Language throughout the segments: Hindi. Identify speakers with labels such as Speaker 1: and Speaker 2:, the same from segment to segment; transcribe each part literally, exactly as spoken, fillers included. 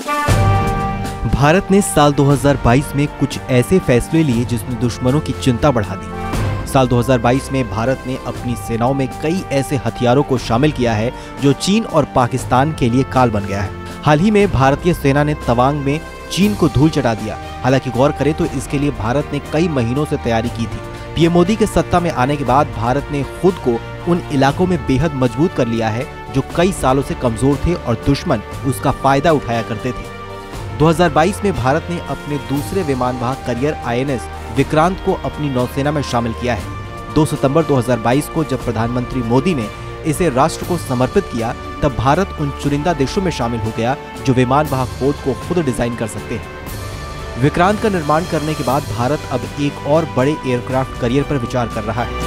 Speaker 1: भारत ने साल दो हज़ार बाईस में कुछ ऐसे फैसले लिए जिसने दुश्मनों की चिंता बढ़ा दी। साल दो हज़ार बाईस में भारत ने अपनी सेनाओं में कई ऐसे हथियारों को शामिल किया है जो चीन और पाकिस्तान के लिए काल बन गया है। हाल ही में भारतीय सेना ने तवांग में चीन को धूल चटा दिया। हालांकि गौर करें तो इसके लिए भारत ने कई महीनों से तैयारी की थी। पीएम मोदी के सत्ता में आने के बाद भारत ने खुद को उन इलाकों में बेहद मजबूत कर लिया है जो कई सालों से कमजोर थे और दुश्मन उसका फायदा उठाया करते थे। दो हज़ार बाईस में भारत ने अपने दूसरे विमान वाहक करियर आईएनएस विक्रांत को अपनी नौसेना में शामिल किया है। दो सितंबर दो हज़ार बाईस को जब प्रधानमंत्री मोदी ने इसे राष्ट्र को समर्पित किया, तब भारत उन चुनिंदा देशों में शामिल हो गया जो विमान वाहक पोत को खुद डिजाइन कर सकते हैं। विक्रांत का निर्माण करने के बाद भारत अब एक और बड़े एयरक्राफ्ट करियर पर विचार कर रहा है।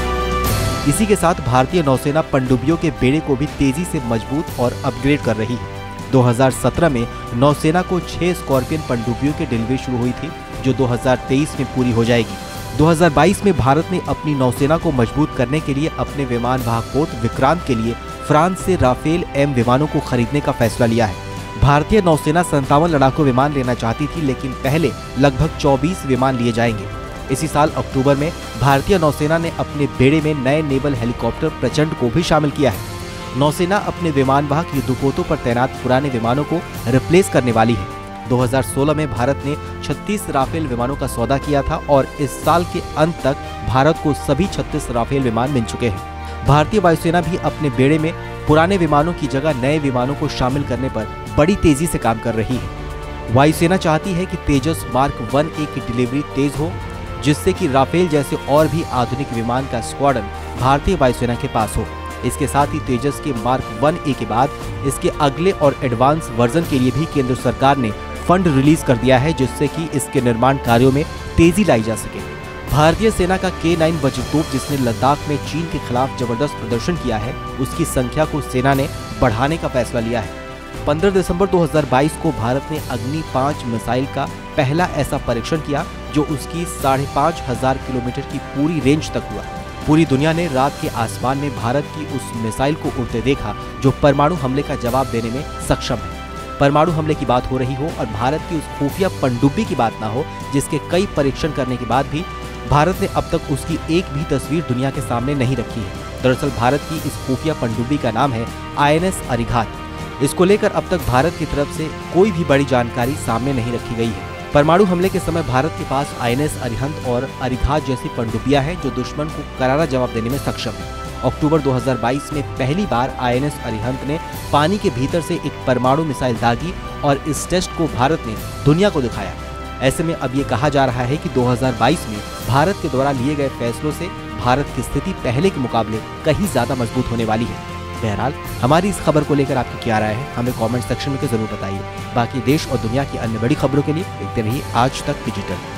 Speaker 1: इसी के साथ भारतीय नौसेना पनडुब्बियों के बेड़े को भी तेजी से मजबूत और अपग्रेड कर रही है। दो हज़ार सत्रह में नौसेना को छह स्कॉर्पियन पनडुब्बियों की डिलीवरी शुरू हुई थी, जो दो हज़ार तेईस में पूरी हो जाएगी। दो हज़ार बाईस में भारत ने अपनी नौसेना को मजबूत करने के लिए अपने विमान वाहक पोत विक्रांत के लिए फ्रांस से राफेल एम विमानों को खरीदने का फैसला लिया है। भारतीय नौसेना संतावन लड़ाकू विमान लेना चाहती थी, लेकिन पहले लगभग चौबीस विमान लिए जाएंगे। इसी साल अक्टूबर में भारतीय नौसेना ने अपने बेड़े में नए नेवल हेलीकॉप्टर प्रचंड को भी शामिल किया है। नौसेना अपने विमान वाहक युद्धपोतों पर तैनात पुराने विमानों को रिप्लेस करने वाली है। दो हज़ार सोलह में भारत ने छत्तीस राफेल विमानों का सौदा किया था और इस साल के अंत तक भारत को सभी छत्तीस राफेल विमान मिल चुके हैं। भारतीय वायुसेना भी अपने बेड़े में पुराने विमानों की जगह नए विमानों को शामिल करने पर बड़ी तेजी से काम कर रही है। वायुसेना चाहती है कि तेजस मार्क वन ए की डिलीवरी तेज हो, जिससे कि राफेल जैसे और भी आधुनिक विमान का स्क्वाड्रन भारतीय वायुसेना के पास हो। इसके साथ ही तेजस के मार्क वन ए के बाद इसके अगले और एडवांस वर्जन के लिए भी केंद्र सरकार ने फंड रिलीज कर दिया है, जिससे कि इसके निर्माण कार्यों में तेजी लाई जा सके। भारतीय सेना का के नाइन वज्रतोप, जिसने लद्दाख में चीन के खिलाफ जबरदस्त प्रदर्शन किया है, उसकी संख्या को सेना ने बढ़ाने का फैसला लिया है। पंद्रह दिसंबर दो हज़ार बाईस को भारत ने अग्नि पाँच मिसाइल का पहला ऐसा परीक्षण किया जो उसकी साढ़े पाँच हजार किलोमीटर की पूरी रेंज तक हुआ। पूरी दुनिया ने रात के आसमान में भारत की उस मिसाइल को उड़ते देखा जो परमाणु हमले का जवाब देने में सक्षम है। परमाणु हमले की बात हो रही हो और भारत की उस खुफिया पनडुब्बी की बात ना हो, जिसके कई परीक्षण करने के बाद भी भारत ने अब तक उसकी एक भी तस्वीर दुनिया के सामने नहीं रखी है। दरअसल भारत की इस खुफिया पनडुब्बी का नाम है आईएनएस अरिघात। इसको लेकर अब तक भारत की तरफ से कोई भी बड़ी जानकारी सामने नहीं रखी गई है। परमाणु हमले के समय भारत के पास आईएनएस अरिहंत और अरिघात जैसी पनडुब्बियां हैं जो दुश्मन को करारा जवाब देने में सक्षम है। अक्टूबर दो हज़ार बाईस में पहली बार आईएनएस अरिहंत ने पानी के भीतर से एक परमाणु मिसाइल दागी और इस टेस्ट को भारत ने दुनिया को दिखाया। ऐसे में अब ये कहा जा रहा है कि दो हज़ार बाईस में भारत के द्वारा लिए गए फैसलों से भारत की स्थिति पहले के मुकाबले कहीं ज्यादा मजबूत होने वाली है। बहरहाल हमारी इस खबर को लेकर आपकी क्या राय है, हमें कमेंट सेक्शन में जरूर बताइए। बाकी देश और दुनिया की अन्य बड़ी खबरों के लिए देखते रहिए आज तक डिजिटल।